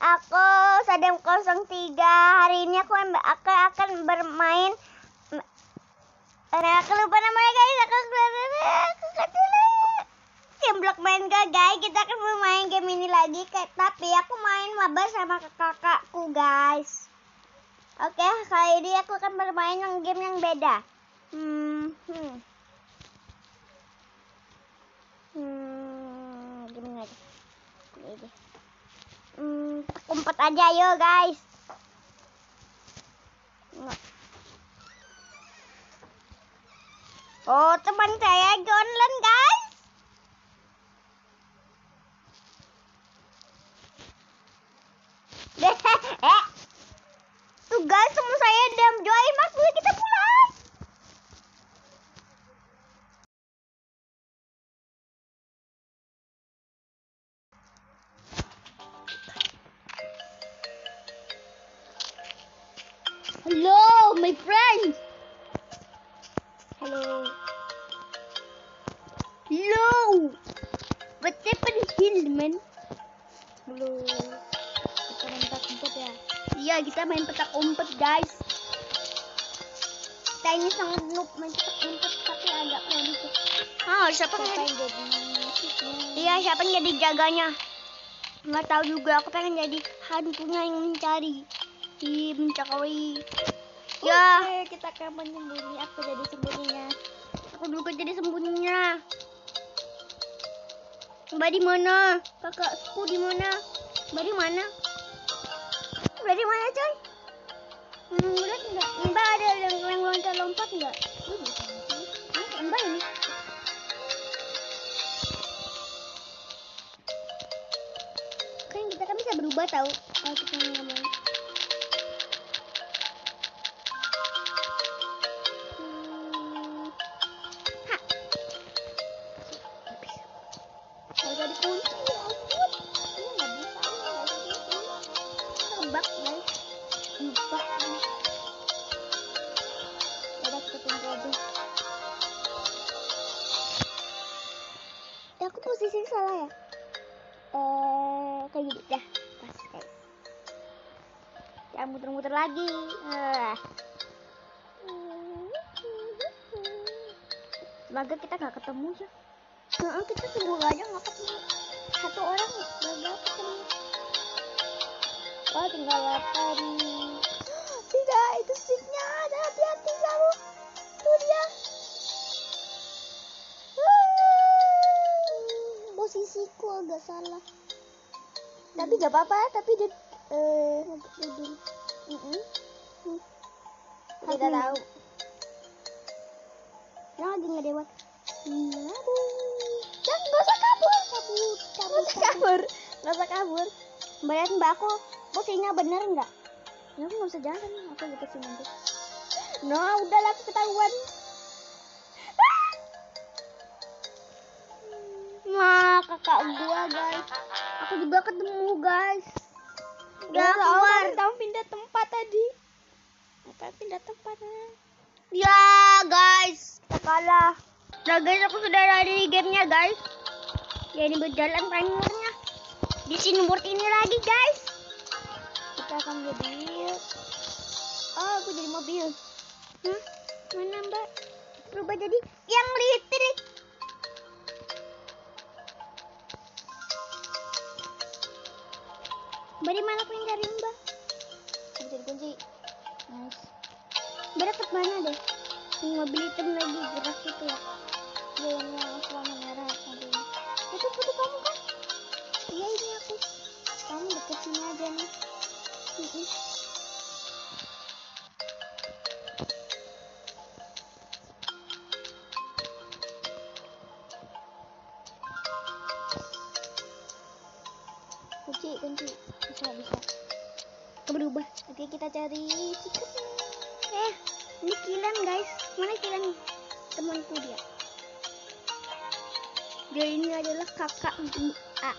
aku Sadam 03. Hari ini aku akan bermain. Aku lupa namanya guys. Aku Gameblok main guys. Kita akan bermain game ini lagi. Tapi aku main mabar sama kakakku guys. Oke, kali ini aku akan bermain game yang beda. Gimana aja. Umpet aja yo guys. Oh, teman saya Johnlen guys. Tuh guys, semua saya dam join mas, boleh kita mulai. Hello, my friends. Hello. Hello. What happened here, man? Hello. Kita main petak umpet ya? Iya, kita main petak umpet, guys. Kita ini sangat noob main petak umpet, tapi agak pro dikit. Siapa yang jadi? Iya, siapa yang jadi jaganya? Nggak tahu juga. Aku pengen jadi hantunya yang mencari. Ya. Oke, kita akan menyembunyi. Aku jadi sembunyinya. Aku juga jadi sembunyinya. Mbak di mana? Kakakku di mana? Mbak di mana? Mbak di mana, coy? Lihat enggak? Mbak ada yang loncat-lompat enggak? Mbak ini. Kan kita kan bisa berubah tahu kalau kita ngomong. Jadi kunci ya ampun. Ini nggak bisa terbak guys. Lupa. Udah kita tunggu aja. Aku posisi salah ya? Kayak gitu dah. Pas guys. Jangan muter-muter lagi. Semoga kita nggak ketemu sih. Kita tunggu aja nggak ketemu. Satu orang gagal ketemu. Wah, tinggal 8. Tidak, itu sticknya ada. Hati-hati kamu. Tuh dia. Posisiku agak salah. Tapi gak apa-apa. Tapi dia tidak tahu. Nah, lagi nggak lewat. Jangan, nggak usah kabur. Nggak usah kabur. Bayangin mbak aku, posisinya bener nggak? Ya, aku nggak usah jalan, aku gitu sih nanti. Nah, udahlah, aku ketahuan. Nah, kakak gua guys, aku juga ketemu guys. Gak keluar. Kamu pindah tempat tadi. Apa pindah tempat? Ya guys, kita kalah. Nah guys, aku sudah ada di gamenya guys. Ya, ini berjalan timernya. Di sini board ini lagi guys. Kita akan jadi. Oh, aku jadi mobil. Mana mbak? Berubah jadi yang listrik. Mbak di mana aku yang cari mbak? Aku jadi kunci. Nice. Mbak deket mana deh? Mobil hitam lagi gerak itu ya. Yang warna merah tadi. Itu foto kamu kan? Iya, ini aku. Kamu deket sini aja nih. Kunci. Bisa. Aku berubah. Oke, kita cari sikapnya. Ini Kilan guys. Mana Kilan nih? Temanku dia. Dia ini adalah kakak gua.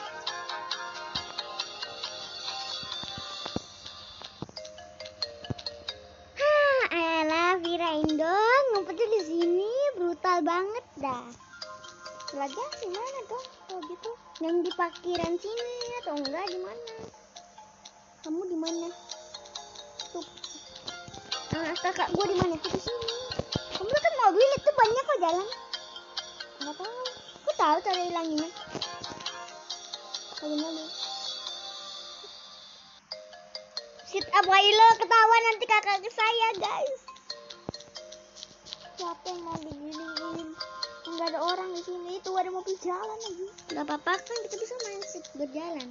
Elah, kirain dong ngumpetnya di sini, brutal banget dah. Lagi di mana dong? Oh gitu. Yang di parkiran sini atau enggak di mana? Kamu di mana? Tuh. Nah, kakak gua di mana? Di sini. Kamu kan mobil itu banyak kok jalan. Enggak tahu. Aku tahu cara hilanginnya. Bagaimana? Sit up lo ketawa nanti kakak ke saya, guys. Siapa yang mau diginiin? Enggak ada orang di sini. Itu ada mobil jalan lagi. Enggak apa-apa kan kita bisa main sit berjalan.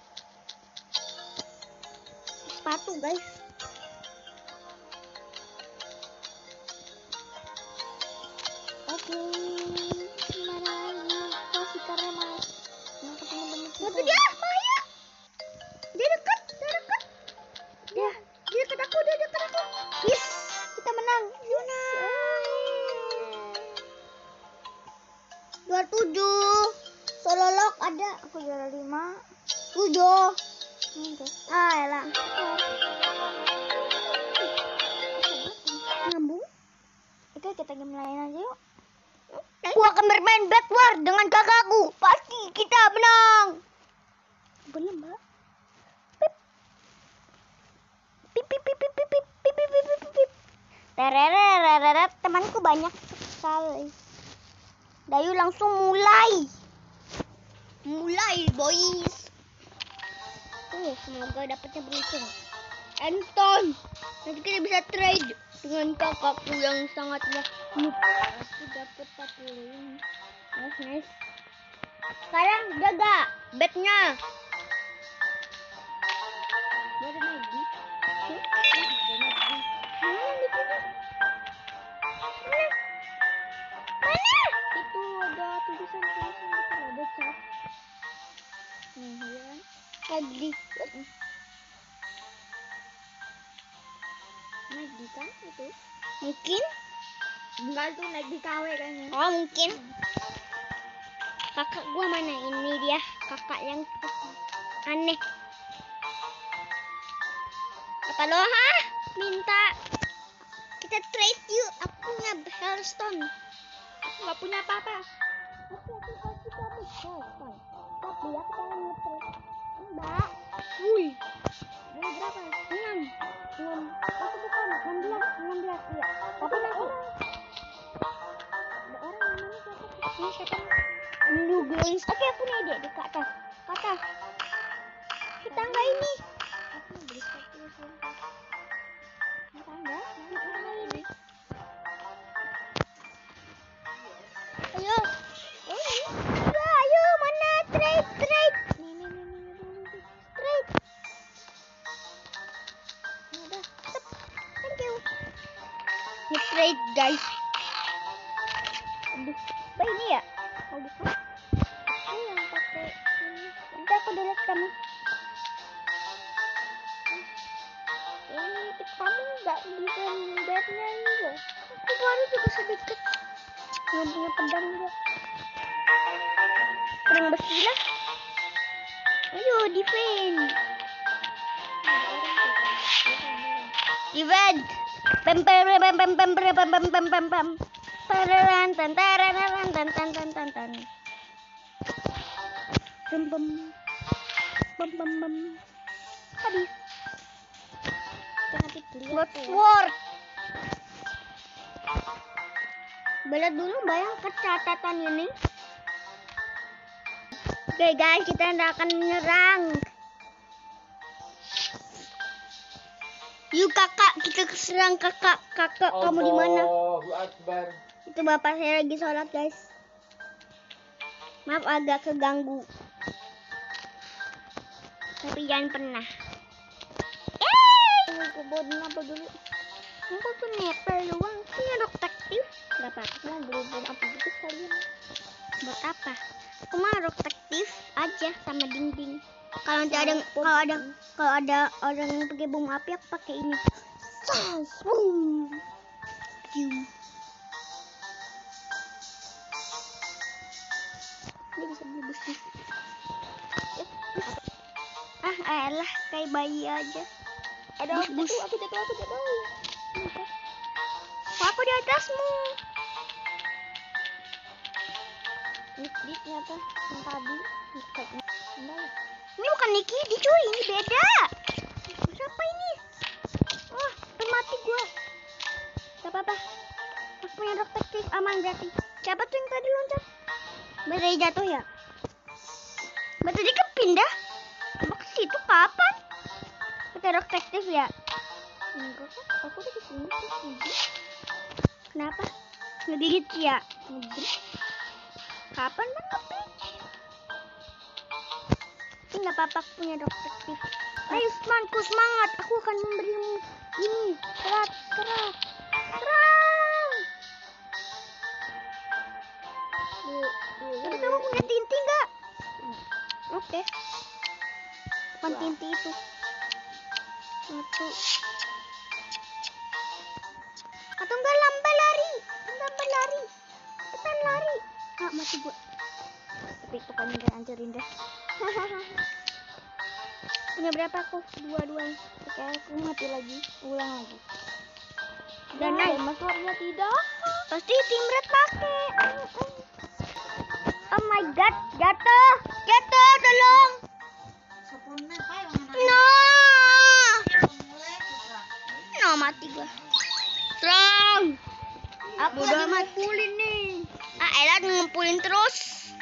Sepatu, guys. Oke. Gimana lagi? Kasih karena mas. Yang ketemu temen kita. Itu dia, Maya. Dia dekat. Dia dekat aku. Yes, kita menang. Menang. 27. Sololok ada. Aku juara 5. 7. Elah. Nyambung. Oke, kita game lain aja yuk. Aku akan bermain backward dengan kakakku. Pasti kita menang. Belum, Mbak. Pip. Pip. Tereret. Temanku banyak sekali. Dayu langsung mulai, boys. Semoga dapatnya beruntung. Anton, nanti kita bisa trade dengan kakakku yang sangatnya noob. Aku dapat 40. Nice. Sekarang jaga betnya. Mana lagi? Mana? Itu ada tulisan gitu, ada cat. Ya. Lagi. Naik di kan itu? Mungkin. Enggak, tuh naik di KW kayaknya. Oh, mungkin. Kakak gua mana? Ini dia, kakak yang aneh. Apa lo, ha? Minta kita trade yuk. Aku punya Hearthstone. Nggak punya apa-apa. Aku kita Hearthstone. Tapi aku pengen nge-trade. Mbak. Wih. Ini berapa? 6. Aku bukan 16. Iya. Tapi nanti ada orang namanya siapa? Ini siapa? Blue Glance. Oke, aku punya ide di ke atas. Di tangga ini. Aku mau beli sepatu sebentar. Di tangga ini. Ayo. Ayo, mana trade. Nih. Trade. Udah, thank you. Ini trade, guys. Aduh, ini ya? Oh, bukan. Ini yang pakai ini. Udah, aku delete kamu. Ini kamu nggak bisa bednya ini loh. Aku baru juga sedikit. Nggak punya pedang juga. Pedang besi lah. Ayo, defend. Defend. Pem. Pararan tan. Bem. Habis. Sword. Bela dulu bayang catatan ini. Oke guys, kita akan menyerang. Yuk kakak, kita serang kakak. Kakak, kamu di mana? Akbar. Itu bapak saya lagi sholat, guys. Maaf agak keganggu. Tapi jangan pernah. Aku bodoh apa dulu? Aku tuh nepel doang. Ini detektif. Gak apa-apa, beli apa gitu sekalian. Buat apa? Aku mah detektif aja sama dinding. Kalau ada orang yang pakai bom api, aku pakai ini. Boom. Ini bisa beli besi. Elah, kayak bayi aja. Ada bus. Aku jatuh. Kok aku di atasmu? Niki ternyata yang tadi. Ini bukan Niki, cuy, ini beda. apa? Aku punya detektif aman berarti. Siapa tuh yang tadi loncat? Berarti jatuh ya? Berarti dia kepindah? Emang ke situ kapan? Kita detektif ya? Enggak kan? Aku udah kesini tuh. Kenapa? Ngegigit ya? Ngegigit? Kapan bang ngepin? Tapi nggak apa-apa, aku punya detektif. Ayo temanku, semangat. Aku akan memberimu ini. Serang. Tapi kamu punya tinti nggak? Oke. Bukan tinti itu. Satu. Atau enggak lambat lari. Cepetan lari. Ah, mati gua. Tapi pokoknya gak hancurin deh. Punya berapa aku? Dua. Oke, aku mati lagi. Ulang lagi. Dan naik. Motornya tidak. Pasti Timret pakai. Oh my god, jatuh, tolong. No, mati gua. Strong. Aku udah ngumpulin nih. Elah ngumpulin terus.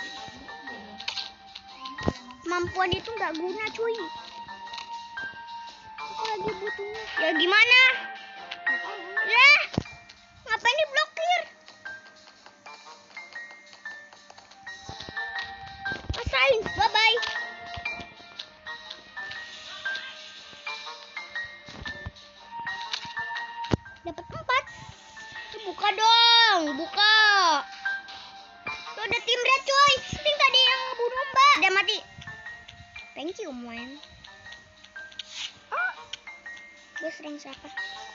Kemampuan itu nggak guna cuy. Aku lagi butuhnya. Ya gimana? Ya, ngapain diblokir? Rasain, bye. Dapat 4. Buka dong, buka. Tuh ada Timret coy. Ting tadi yang bunuh Mbak. Udah mati. Thank you man. Gue sering siapa?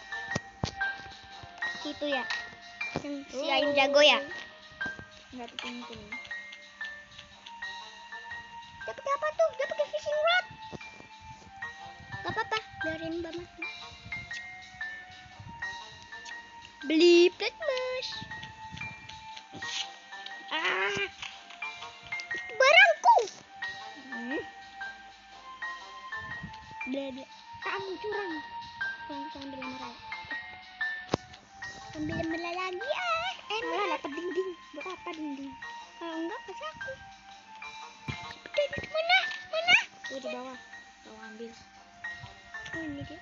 Itu ya. Si Ain jago ya. Enggak penting. Dapat apa tuh? Dia pakai fishing rod. Gak apa-apa, biarin Mbak mati. Beli plasmas. Itu barangku. Bla. Kamu curang. Sambil merah. Sambil merah lagi malah dapat dinding. Buat apa dinding? Kalau enggak kasih aku. Mana? Tuh di bawah. Kau ambil. Oh ini dia.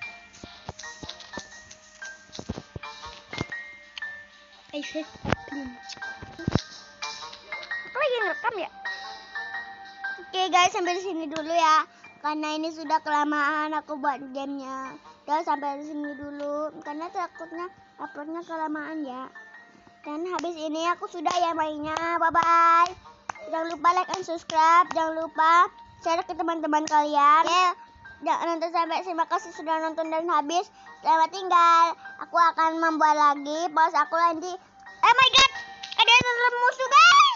Aku lagi ngerekam ya. Oke guys, sampai sini dulu ya. Karena ini sudah kelamaan aku buat gamenya. Udah sampai sini dulu. Karena takutnya uploadnya kelamaan ya. Dan habis ini aku sudah ya mainnya. Bye bye. Jangan lupa like and subscribe. Jangan lupa share ke teman-teman kalian. Oke. Jangan nonton sampai. Terima kasih sudah nonton dan habis. Selamat tinggal. Aku akan membuat lagi. Pas aku nanti. Oh my god. Ada musuh guys.